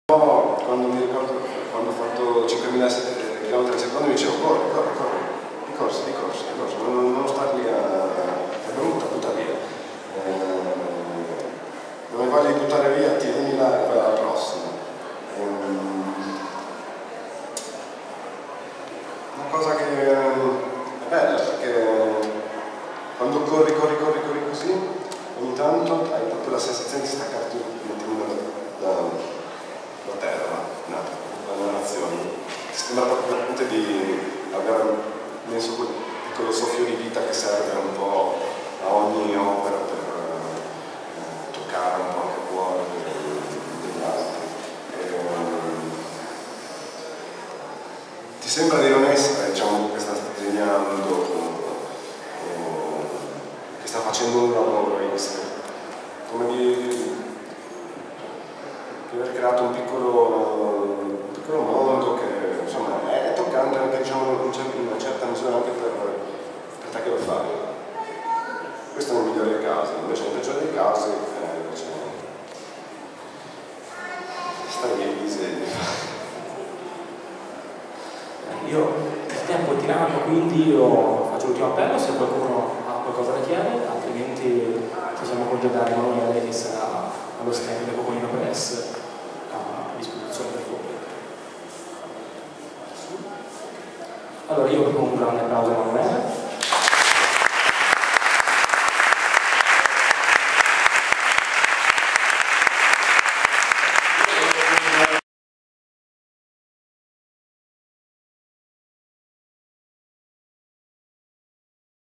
Quando mi ricordo, quando ho fatto 5.000 km al secondo mi dicevo corri, di corsa, non star lì è brutta, butta via. Non hai voglia di buttare via, tienila e vai alla prossima. Una cosa che è bella perché quando corri così, ogni tanto hai proprio la sensazione di staccarti un attimino da terra, la narrazione. Ti sembra proprio veramente di aver messo quel piccolo soffio di vita che serve un po' a ogni opera per toccare un po' anche il cuore degli altri. Ti sembra di non essere, diciamo, che sta disegnando, che sta facendo un lavoro, come di aver creato un piccolo mondo che insomma è toccante anche, diciamo, in una certa misura anche per te che lo fai. Questo è nel migliore dei casi, invece nel peggiore dei casi stai lì disegni. Io il tempo è tirato, quindi io faccio l'ultimo appello se qualcuno ha qualcosa da chiedere, altrimenti possiamo congedare Emanuele che sarà allo stand del Comunino Press a disposizione del pubblico. Allora io propongo un grande applauso a Emanuele.